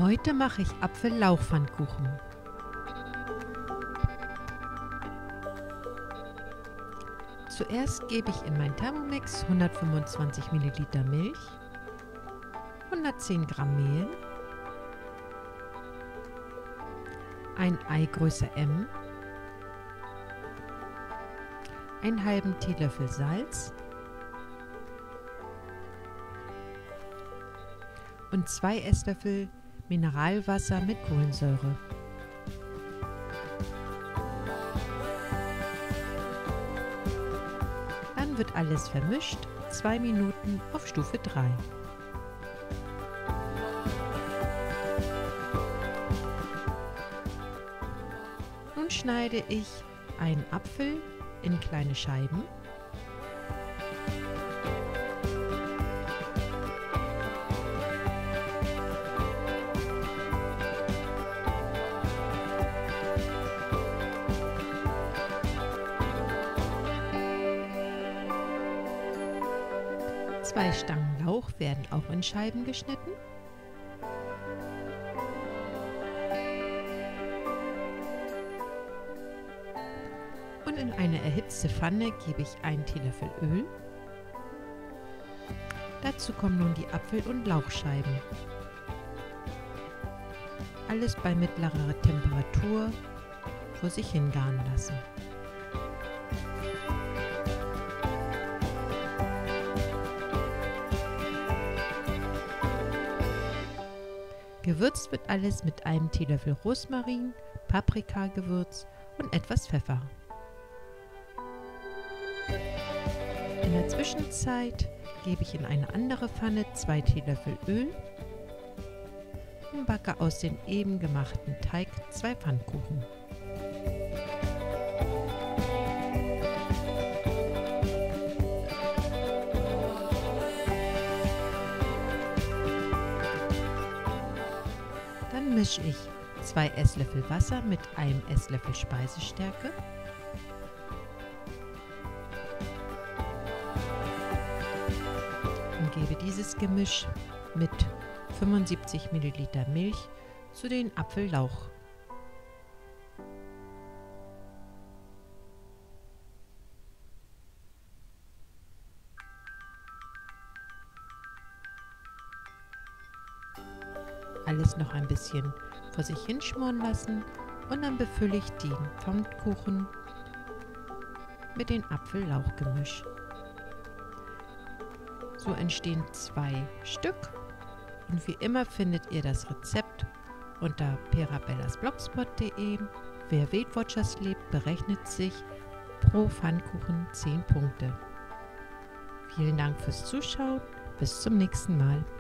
Heute mache ich Apfel-Lauchpfannkuchen. Zuerst gebe ich in meinen Thermomix 125 ml Milch, 110 Gramm Mehl, ein Ei Größe M, einen halben Teelöffel Salz und 2 Esslöffel Mineralwasser mit Kohlensäure. Dann wird alles vermischt, 2 Minuten auf Stufe 3. Nun schneide ich einen Apfel in kleine Scheiben. Zwei Stangen Lauch werden auch in Scheiben geschnitten. Und in eine erhitzte Pfanne gebe ich einen Teelöffel Öl. Dazu kommen nun die Apfel- und Lauchscheiben. Alles bei mittlerer Temperatur vor sich hingaren lassen. Gewürzt wird alles mit einem Teelöffel Rosmarin, Paprikagewürz und etwas Pfeffer. In der Zwischenzeit gebe ich in eine andere Pfanne 2 Teelöffel Öl und backe aus dem eben gemachten Teig 2 Pfannkuchen. Dann mische ich 2 Esslöffel Wasser mit einem Esslöffel Speisestärke und gebe dieses Gemisch mit 75 ml Milch zu den Apfel-Lauch. Alles noch ein bisschen vor sich hinschmoren lassen und dann befülle ich den Pfannkuchen mit dem Apfel-Lauch-Gemisch. So entstehen 2 Stück und wie immer findet ihr das Rezept unter perabellasblogspot.de. Wer Weight Watchers lebt, berechnet sich pro Pfannkuchen 10 Punkte. Vielen Dank fürs Zuschauen, bis zum nächsten Mal.